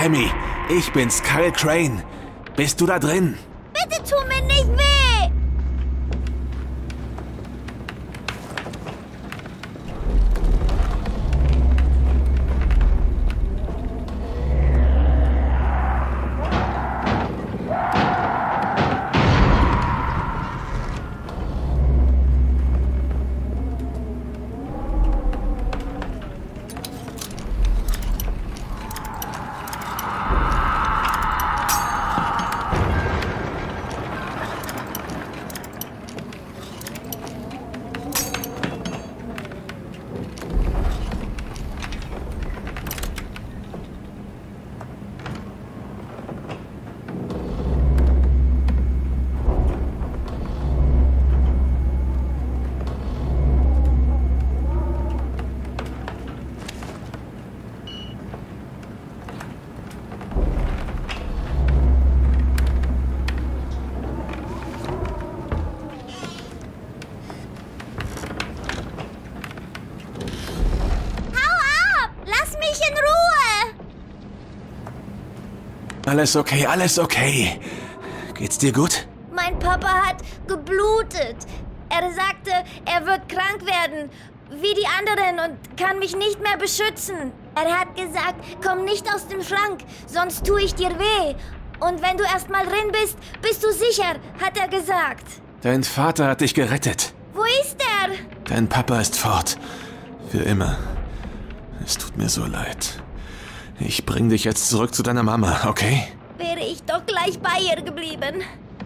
Tammy, ich bin's, Kyle Crane. Bist du da drin? Bitte tu mir nicht weh! Alles okay, alles okay. Geht's dir gut? Mein Papa hat geblutet. Er sagte, er wird krank werden, wie die anderen und kann mich nicht mehr beschützen. Er hat gesagt, komm nicht aus dem Schrank, sonst tue ich dir weh. Und wenn du erst mal drin bist, bist du sicher, hat er gesagt. Dein Vater hat dich gerettet. Wo ist er? Dein Papa ist fort. Für immer. Es tut mir so leid. Ich bring dich jetzt zurück zu deiner Mama, okay? Wäre ich doch gleich bei ihr geblieben.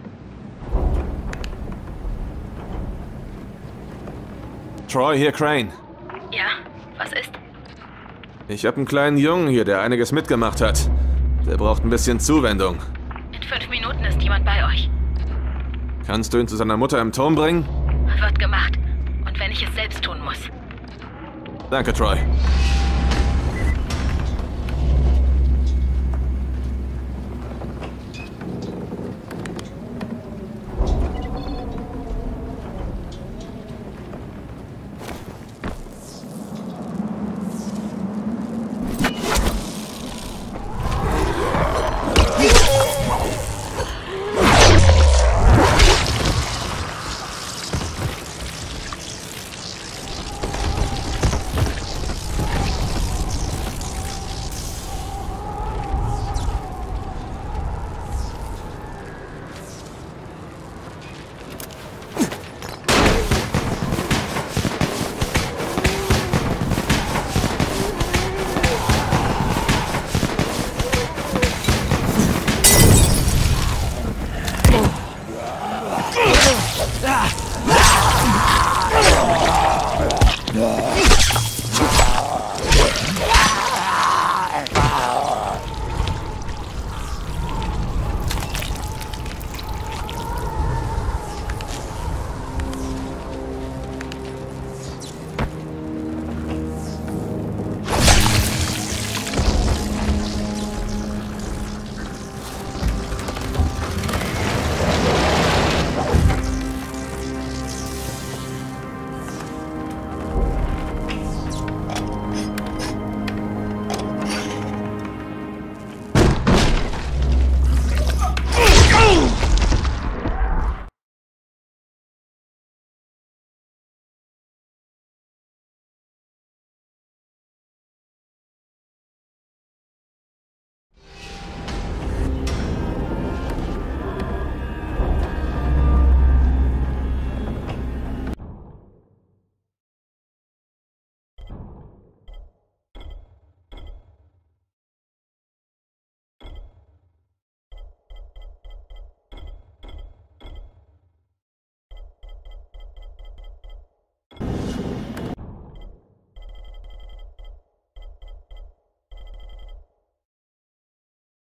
Troy, hier Crane. Ja, was ist? Ich habe einen kleinen Jungen hier, der einiges mitgemacht hat. Der braucht ein bisschen Zuwendung. In 5 Minuten ist jemand bei euch. Kannst du ihn zu seiner Mutter im Turm bringen? Wird gemacht. Und wenn ich es selbst tun muss. Danke, Troy.